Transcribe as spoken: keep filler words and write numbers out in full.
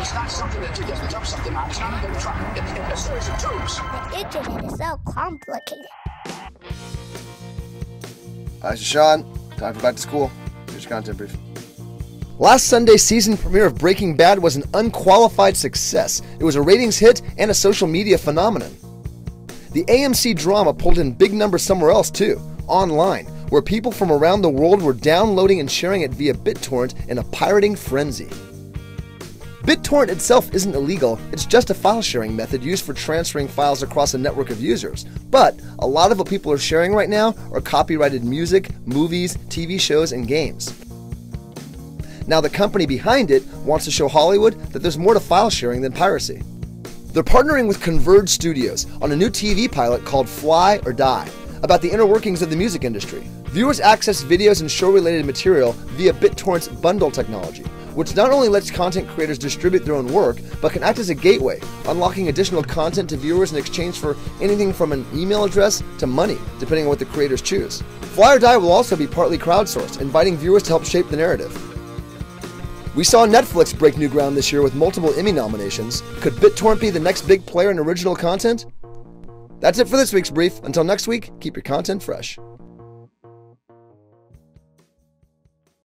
It's not something that you just jump something on. It's not like a truck. It's, it's a series of tubes. The internet is so complicated. Hi, this is Sean. Time for back to school. Here's your content brief. Last Sunday's season premiere of Breaking Bad was an unqualified success. It was a ratings hit and a social media phenomenon. The A M C drama pulled in big numbers somewhere else too, online, where people from around the world were downloading and sharing it via BitTorrent in a pirating frenzy. BitTorrent itself isn't illegal, it's just a file sharing method used for transferring files across a network of users. But a lot of what people are sharing right now are copyrighted music, movies, T V shows, and games. Now the company behind it wants to show Hollywood that there's more to file sharing than piracy. They're partnering with Converge Studios on a new T V pilot called Fly or Die, about the inner workings of the music industry. Viewers access videos and show-related material via BitTorrent's bundle technology, which not only lets content creators distribute their own work, but can act as a gateway, unlocking additional content to viewers in exchange for anything from an email address to money, depending on what the creators choose. Fly or Die will also be partly crowdsourced, inviting viewers to help shape the narrative. We saw Netflix break new ground this year with multiple Emmy nominations. Could BitTorrent be the next big player in original content? That's it for this week's brief. Until next week, keep your content fresh.